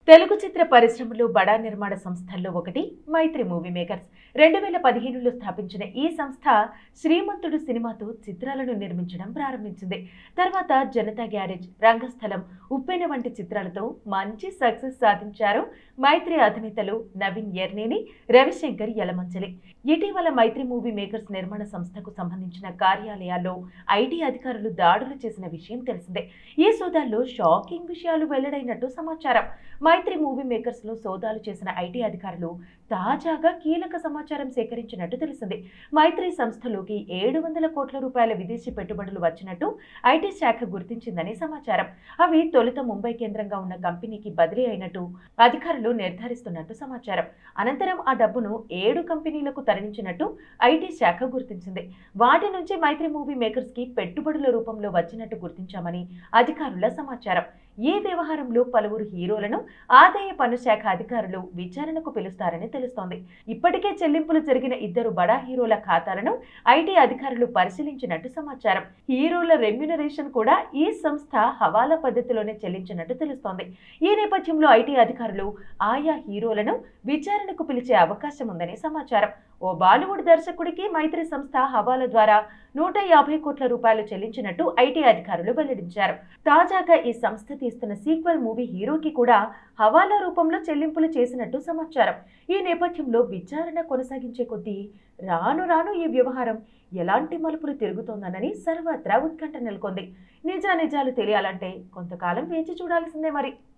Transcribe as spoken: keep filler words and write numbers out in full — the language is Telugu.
తెలుగు చిత్ర పరిశ్రమలో బడా నిర్మాణ సంస్థల్లో ఒకటి మైత్రి మూవీ మేకర్స్. రెండు వేల పదిహేనులో స్థాపించిన ఈ సంస్థ శ్రీమంతుడు సినిమాతో చిత్రాలను నిర్మించడం ప్రారంభించింది. తర్వాత జనతా గ్యారేజ్, రంగస్థలం, ఉప్పెన వంటి చిత్రాలతో మంచి సక్సెస్ సాధించారు మైత్రి అధినేతలు నవీన్ ఎర్నేని, రవిశంకర్ యలమంచిలి. ఇటీవల మైత్రి మూవీ మేకర్స్ నిర్మాణ సంస్థకు సంబంధించిన కార్యాలయాల్లో ఐటీ అధికారులు దాడులు చేసిన విషయం తెలిసిందే. ఈ సోదాల్లో షాకింగ్ విషయాలు వెల్లడైనట్టు సమాచారం. మైత్రి మూవీ మేకర్స్ లో సోదాలు చేసిన ఐటీ అధికారులు తాజాగా కీలక సమాచారం సేకరించినట్టు తెలిసింది. మైత్రి సంస్థలోకి ఏడు వందల కోట్ల రూపాయల విదేశీ పెట్టుబడులు వచ్చినట్టు ఐటీ శాఖ గుర్తించిందని సమాచారం. అవి తొలుత ముంబై కేంద్రంగా ఉన్న కంపెనీకి బదిలీ అయినట్టు అధికారులు నిర్ధారిస్తున్నట్టు సమాచారం. అనంతరం ఆ డబ్బును ఏడు కంపెనీలకు తరలించినట్టు ఐటీ శాఖ గుర్తించింది. వాటి నుంచి మైత్రి మూవీ మేకర్స్ కి పెట్టుబడుల రూపంలో వచ్చినట్టు గుర్తించామని అధికారుల సమాచారం. ఈ వ్యవహారంలో పలువురు హీరోలను ఆదాయ పన్ను శాఖ అధికారులు విచారణకు పిలుస్తారని తెలుస్తోంది. ఇప్పటికే చెల్లింపులు జరిగిన ఇద్దరు బడా హీరోల ఖాతాలను ఐటీ అధికారులు పరిశీలించినట్టు సమాచారం. హీరోల రెమ్యునరేషన్ కూడా ఈ సంస్థ హవాలా పద్ధతిలోనే చెల్లించినట్టు తెలుస్తోంది. ఈ నేపథ్యంలో ఐటీ అధికారులు ఆయా హీరోలను విచారణకు పిలిచే అవకాశం ఉందని సమాచారం. ఓ బాలీవుడ్ దర్శకుడికి మైత్రి సంస్థ హవాలా ద్వారా నూట యాభై కోట్ల రూపాయలు చెల్లించినట్టు ఐటీ అధికారులు వెల్లడించారు. తాజాగా ఈ సంస్థ తీస్తున్న సీక్వెల్ మూవీ హీరోకి కూడా హవాలా రూపంలో చెల్లింపులు చేసినట్టు సమాచారం. ఈ నేపథ్యంలో విచారణ కొనసాగించే కొద్దీ రాను రాను ఈ వ్యవహారం ఎలాంటి మలుపులు తిరుగుతోందనని సర్వత్రా ఉత్కంఠ నెలకొంది. నిజానిజాలు తెలియాలంటే కొంతకాలం వేచి చూడాల్సిందే మరి.